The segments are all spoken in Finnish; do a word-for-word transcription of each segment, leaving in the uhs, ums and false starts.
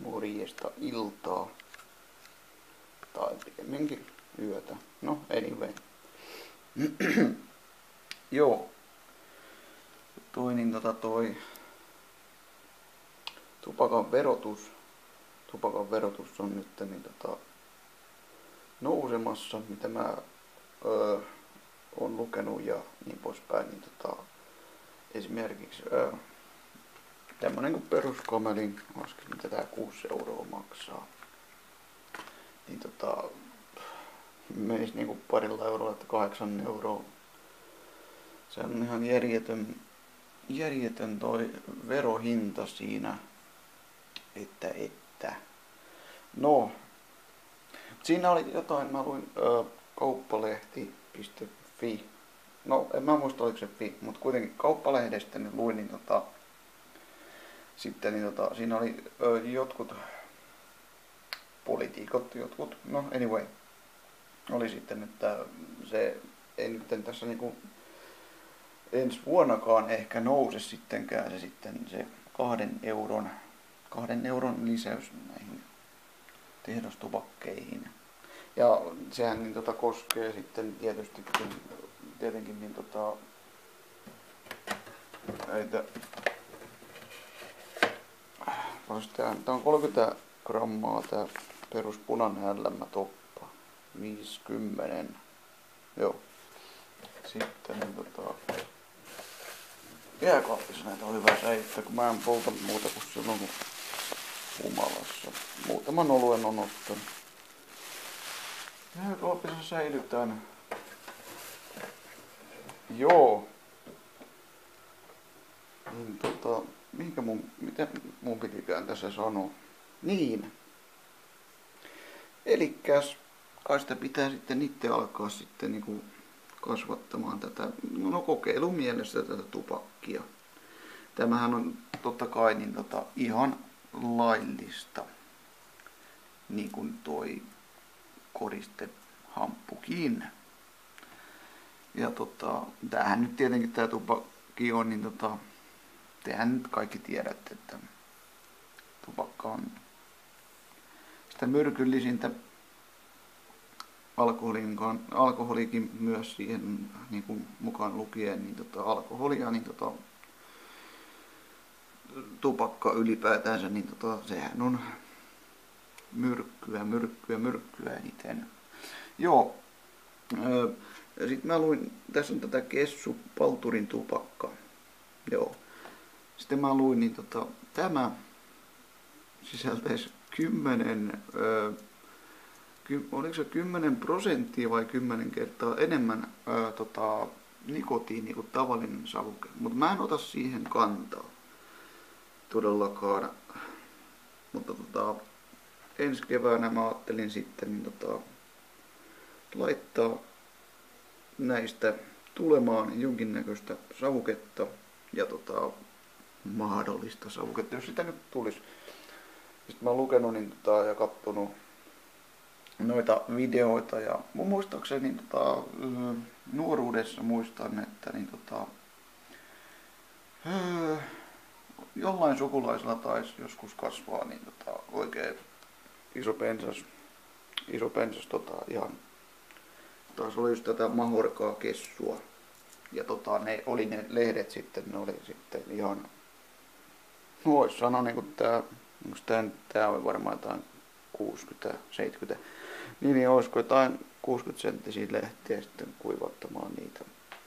morjesta iltaa. Tai pikemminkin yötä. No, anyway. Joo. Toi niin tota toi tupakan verotus. Tupakan verotus on nyt niin tota nousemassa, mitä mä öö, oon lukenut ja niin poispäin. Niin tota, esimerkiksi öö, tämmönen kuin peruskamelin, laskin mitä tää kuusi euroa maksaa. Niin tota, meis niinku parilla eurolla, että kahdeksan euroa. Se on ihan järjetön, järjetön toi verohinta siinä, että että. No, siinä oli jotain, mä luin ö, kauppalehti piste fi. No, en mä muista oliko se fi, mutta kuitenkin kauppalehdestä niin luin, niin tota, sitten niin tota, siinä oli ö, jotkut poliitikot, jotkut, no anyway, oli sitten, että se ei nyt tässä niinku ensi vuonnakaan ehkä nouse sittenkään se sitten se kahden euron, kahden euron lisäys näihin tehdastupakkeihin. Ja sehän niin tota koskee sitten tietysti, tietenkin niin tota näitä, tää on kolmekymmentä grammaa tää perus punainen ällänmätoppa, viisikymmentä, joo. Sitten niin tota jääkaapissa näitä on hyvä säilyttää, kun mä en polta muuta kuin silloin kun humalassa. Muutaman oluen on ottanut. Jääkaapissa säilytään. Joo. Niin tota, mihinkä mun, mitä mun pitikään tässä sanoa? Niin. Elikkäs, kai sitä pitää sitten itse alkaa sitten niinku kasvattamaan tätä, no kokeilun mielessä tätä tupakkia. Tämähän on totta kai niin tota, ihan laillista, niin kuin toi koristehamppukin. Ja tota, tämähän nyt tietenkin tää tupakki on, niin tota, tehän nyt kaikki tiedätte, että tupakka on sitä myrkyllisintä. Alkoholikin myös siihen niin kuin mukaan lukien, niin tota, alkoholia, niin tota, tupakka ylipäätänsä, niin tota, sehän on myrkkyä, myrkkyä, myrkkyä eniten. Joo, öö, ja sit mä luin, tässä on tätä Kessu Palturin tupakka. Joo. Sitten mä luin, niin tota, tämä sisältäisi kymmenen öö, oliko se kymmenen prosenttia vai kymmenen kertaa enemmän ää, tota, nikotiini kuin tavallinen savuke. Mutta mä en ota siihen kantaa todellakaan. Mutta tota, ensi keväänä mä ajattelin sitten niin, tota, laittaa näistä tulemaan jonkinnäköistä savuketta ja tota, mahdollista savuketta, jos sitä nyt tulisi. Sitten mä oon lukenut niin, tota, ja katsonut noita videoita ja mun muistaakseni niin, tota, nuoruudessa muistan, että niin, tota, öö, jollain sukulaisella taisi joskus kasvaa niin, tota, oikein iso pensas, iso pensas tota, ihan, taas oli just tätä mahorkaa kessua ja tota, ne oli ne lehdet sitten, ne oli sitten ihan, vois sanoa niin kuin tää, tää, tää oli varmaan jotain kuusikymmentä seitsemänkymmentä, niin, niin olisiko jotain kuusikymmentä senttisiä lehtiä sitten kuivattamaan niitä.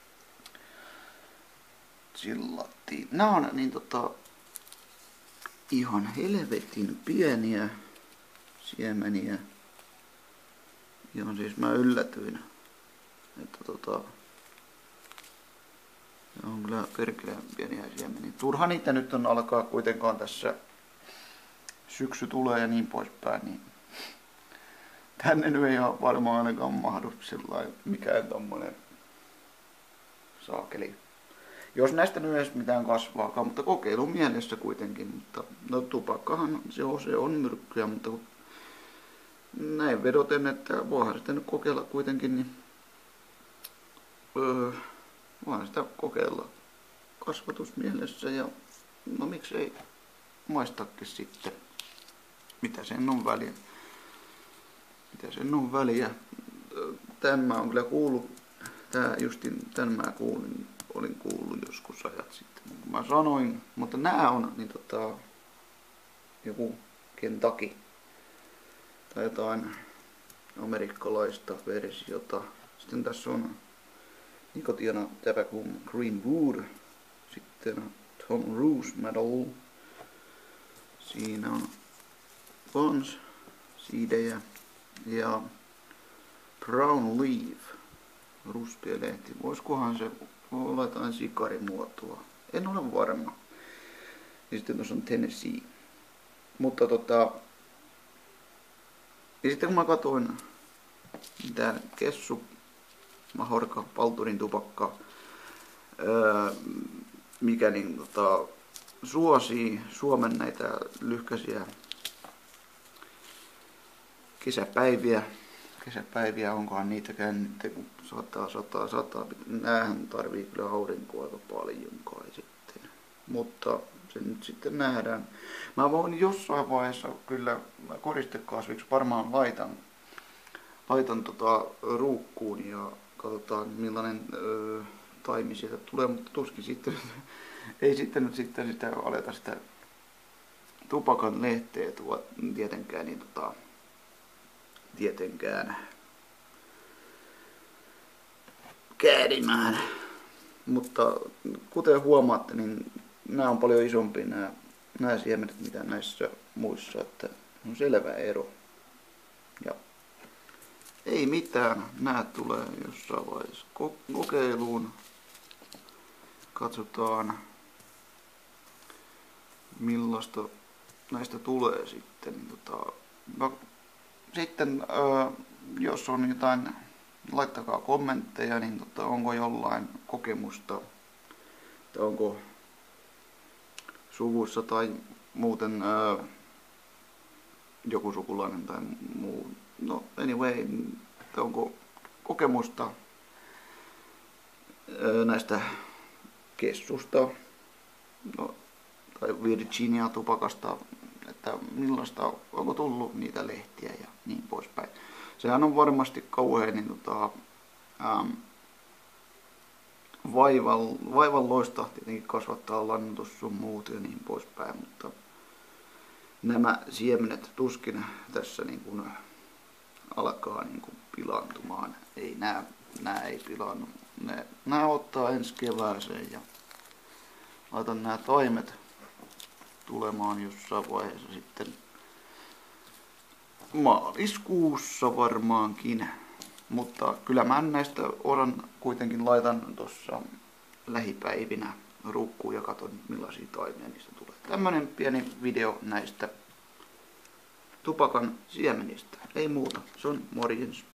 Sillattiin. Nämä on niin tota ihan helvetin pieniä siemeniä. Ihan siis mä yllätyin, että tota ne on kyllä perkeleen pieniä siemeniä. Turha niitä nyt on alkaa kuitenkaan tässä, syksy tulee ja niin poispäin, niin tänne nyt ei ole varmaan ainakaan mahdu sillain mikään tommonen saakeli. Jos näistä nyt edes mitään kasvaakaan, mutta kokeilun mielessä kuitenkin. Mutta no tupakkahan se on, se on myrkkyä, mutta näin vedoten, että voihan sitä nyt kokeilla kuitenkin, niin öö, voihan sitä kokeilla kasvatusmielessä ja no miksei maistakin sitten. mitä sen on väliä. Mitä sen on väliä. Tän mä oon kyllä kuullut, tää justin, tän mä kuulin, olin kuullut joskus ajat sitten, niin kuin mä sanoin, mutta nää on niin tota, joku Kentucky tai jotain amerikkalaista versiota. Sitten tässä on Nicotiana Tobacco Greenwood, sitten Tom Roos Medal, siinä on Bons, siidejä ja Brown Leaf, ruskea lehti. Voisikohan se olla jotain sikarimuotoa? En ole varma. Ja sitten tuossa on Tennessee. Mutta tota... Ja sitten kun mä katsoin mitä Kessu, Mahorka, Palturin tupakka, öö, mikä niin tota, suosii Suomen näitä lyhkäisiä kesäpäiviä. Kesäpäiviä, onkohan niitäkään nyt, kun sataa, sataa, sataa. Näähän tarvii kyllä aurinkoa aika paljon kai sitten. Mutta se nyt sitten nähdään. Mä voin jossain vaiheessa kyllä koristekasviksi varmaan laitan, laitan tota ruukkuun ja katsotaan millainen öö, taimi sieltä tulee, mutta tuskin sitten ei sitten nyt sitten sitä aleta sitä tupakan lehteä tuo tietenkään niin tota tietenkään käärimään. Mutta kuten huomaatte, niin nämä on paljon isompia nämä, nämä siemenet mitä näissä muissa, että on selvä ero. Ja ei mitään, nämä tulee jossain vaiheessa kokeiluun. Katsotaan millaista näistä tulee sitten. Tota, no, sitten äh, jos on jotain, laittakaa kommentteja, niin tota, onko jollain kokemusta, että onko suvussa tai muuten äh, joku sukulainen tai muu. No anyway, onko kokemusta äh, näistä kessusta no, tai Virginia tupakasta, että millaista, onko tullut niitä lehtiä ja niin poispäin. Sehän on varmasti kauhean niin, tota, ähm, vaival, vaivalloista tietenkin kasvattaa lannoitus sun muut ja niin poispäin, mutta nämä siemenet tuskin tässä niin kuin alkaa niin kuin pilaantumaan. Ei nää, nää ei pilaannu. Ne, nää ottaa ensi kevääseen ja laitan nämä taimet tulemaan jossain vaiheessa sitten maaliskuussa varmaankin. Mutta kyllä mä näistä oran kuitenkin laitan tuossa lähipäivinä ruukkuun ja katon millaisia taimia niistä tulee. Tämmönen pieni video näistä tupakan siemenistä. Ei muuta. Se on morjens.